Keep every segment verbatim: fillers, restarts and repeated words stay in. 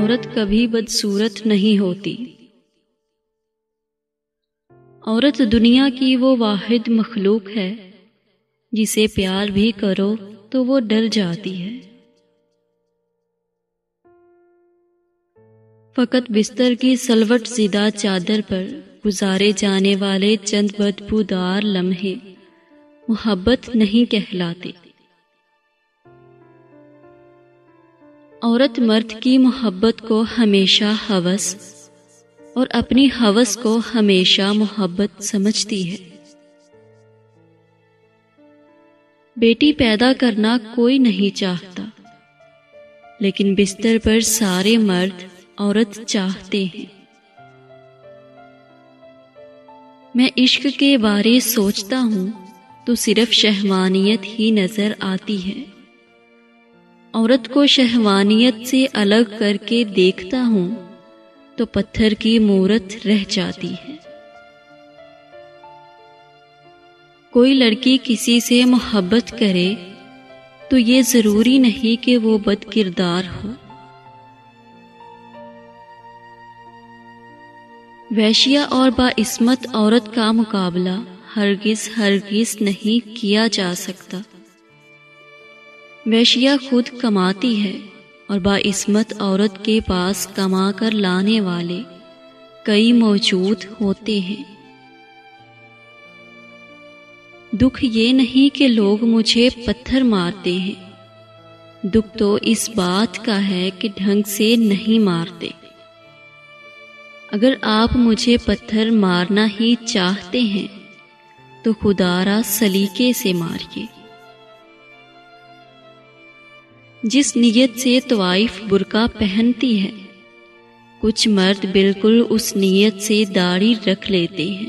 عورت کبھی بدصورت نہیں ہوتی۔ عورت دنیا کی وہ واحد مخلوق ہے جسے پیار بھی کرو تو وہ ڈر جاتی ہے۔ فقط بستر کی سلوٹ زدہ چادر پر گزارے جانے والے چند بدبودار لمحے محبت نہیں کہلاتے۔ عورت مرد کی محبت کو ہمیشہ ہوس اور اپنی ہوس کو ہمیشہ محبت سمجھتی ہے۔ بیٹی پیدا کرنا کوئی نہیں چاہتا، لیکن بستر پر سارے مرد عورت چاہتے ہیں۔ میں عشق کے بارے سوچتا ہوں تو صرف شہوانیت ہی نظر آتی ہے۔ عورت کو شہوانیت سے الگ کر کے دیکھتا ہوں تو پتھر کی مورت رہ جاتی ہے۔ کوئی لڑکی کسی سے محبت کرے تو یہ ضروری نہیں کہ وہ بد کردار ہو۔ ویشیہ اور باعصمت عورت کا مقابلہ ہرگز ہرگز نہیں کیا جا سکتا۔ ویشیہ خود کماتی ہے اور باعصمت عورت کے پاس کما کر لانے والے کئی موجود ہوتے ہیں۔ دکھ یہ نہیں کہ لوگ مجھے پتھر مارتے ہیں، دکھ تو اس بات کا ہے کہ ڈھنگ سے نہیں مارتے۔ اگر آپ مجھے پتھر مارنا ہی چاہتے ہیں تو خدا را سلیقے سے ماریے۔ جس نیت سے طوائف برقع پہنتی ہے، کچھ مرد بالکل اس نیت سے داڑھی رکھ لیتے ہیں۔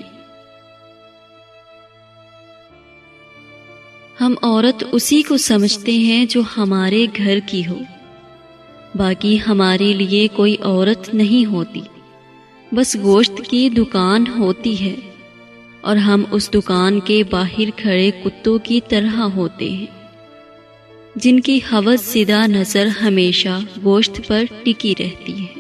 ہم عورت اسی کو سمجھتے ہیں جو ہمارے گھر کی ہو، باقی ہمارے لیے کوئی عورت نہیں ہوتی، بس گوشت کی دکان ہوتی ہے اور ہم اس دکان کے باہر کھڑے کتوں کی طرح ہوتے ہیں جن کی ہوس زدہ نظر ہمیشہ گوشت پر ٹکی رہتی ہے۔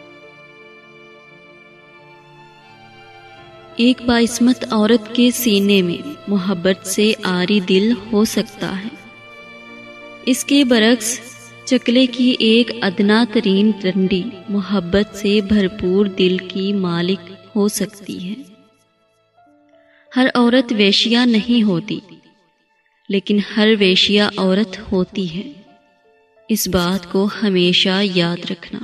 ایک باعصمت عورت کے سینے میں محبت سے عاری دل ہو سکتا ہے، اس کے برعکس چکلے کی ایک ادنا ترین رنڈی محبت سے بھرپور دل کی مالک ہو سکتی ہے۔ ہر عورت ویشیہ نہیں ہوتی، لیکن ہر ویشیہ عورت ہوتی ہے، اس بات کو ہمیشہ یاد رکھنا۔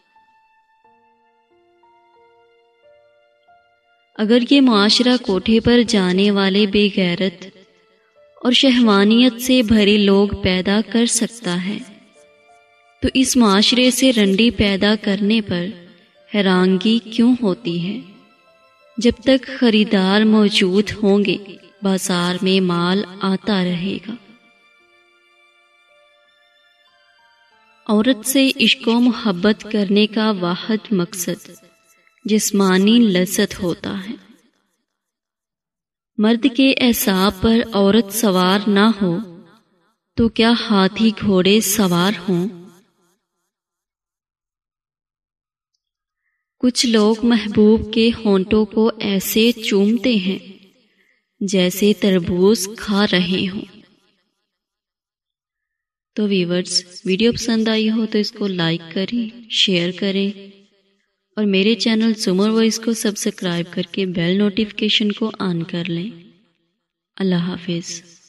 اگر یہ معاشرہ کوٹھے پر جانے والے بے غیرت اور شہوانیت سے بھرے لوگ پیدا کر سکتا ہے تو اس معاشرے سے رنڈی پیدا کرنے پر حیرانگی کیوں ہوتی ہے؟ جب تک خریدار موجود ہوں گے بازار میں مال آتا رہے گا۔ عورت سے عشق و محبت کرنے کا واحد مقصد جسمانی لذت ہوتا ہے۔ مرد کے اعصاب پر عورت سوار نہ ہو تو کیا ہاتھی گھوڑے سوار ہوں؟ کچھ لوگ محبوب کے ہونٹوں کو ایسے چومتے ہیں جیسے تربوز کھا رہے ہوں۔ تو ویورز، ویڈیو پسند آئی ہو تو اس کو لائک کریں، شیئر کریں اور میرے چینل زمر وائس کو سبسکرائب کر کے بیل نوٹیفیکیشن کو آن کر لیں۔ اللہ حافظ۔